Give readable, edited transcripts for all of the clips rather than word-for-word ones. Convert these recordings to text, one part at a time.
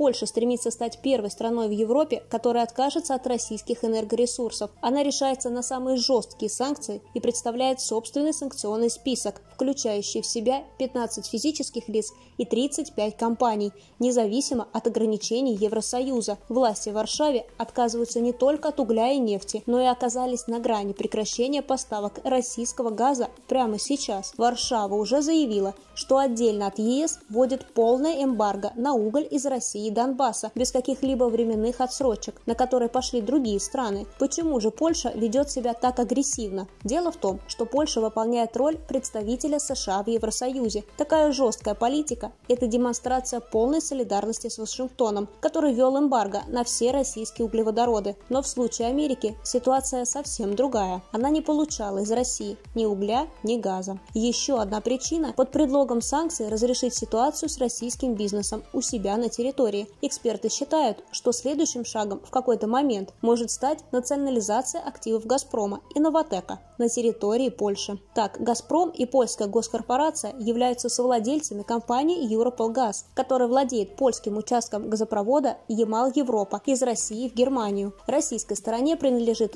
Польша стремится стать первой страной в Европе, которая откажется от российских энергоресурсов. Она решается на самые жесткие санкции и представляет собственный санкционный список, включающий в себя 15 физических лиц и 35 компаний, независимо от ограничений Евросоюза. Власти в Варшаве отказываются не только от угля и нефти, но и оказались на грани прекращения поставок российского газа прямо сейчас. Варшава уже заявила, что отдельно от ЕС вводит полное эмбарго на уголь из России и Донбасса, без каких-либо временных отсрочек, на которые пошли другие страны. Почему же Польша ведет себя так агрессивно? Дело в том, что Польша выполняет роль представителя США в Евросоюзе. Такая жесткая политика – это демонстрация полной солидарности с Вашингтоном, который ввел эмбарго на все российские углеводороды. Но в случае Америки ситуация совсем другая. Она не получала из России ни угля, ни газа. Еще одна причина – под предлогом санкций разрешить ситуацию с российским бизнесом у себя на территории. Эксперты считают, что следующим шагом в какой-то момент может стать национализация активов «Газпрома» и «Новатэка» на территории Польши. Так, «Газпром» и польская госкорпорация являются совладельцами компании «Европолгаз», которая владеет польским участком газопровода «Ямал-Европа» из России в Германию. Российской стороне принадлежит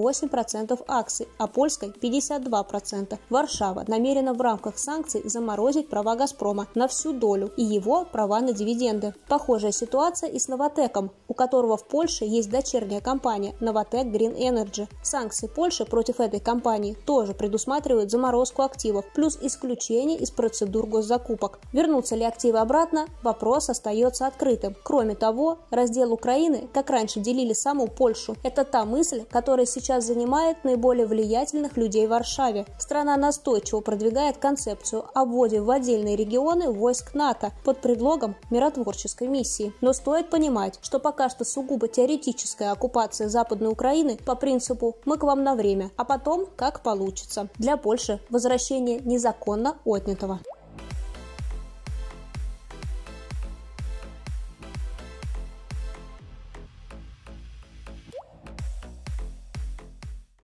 48% акций, а польской – 52%. Варшава намерена в рамках санкций заморозить права «Газпрома» на всю долю и его права на дивиденды. Похожая ситуация и с «Новатэком», у которого в Польше есть дочерняя компания «Новатэк Green Energy». Санкции Польши против этой компании тоже предусматривают заморозку активов, плюс исключение из процедур госзакупок. Вернутся ли активы обратно? Вопрос остается открытым. Кроме того, раздел Украины, как раньше делили саму Польшу, это та мысль, которая сейчас занимает наиболее влиятельных людей в Варшаве. Страна настойчиво продвигает концепцию о вводе в отдельные регионы войск НАТО под предлогом миротворческой миссии. Но стоит понимать, что пока что сугубо теоретическая оккупация Западной Украины по принципу «мы к вам на время», а потом как получится. Для Польши возвращение незаконно отнятого.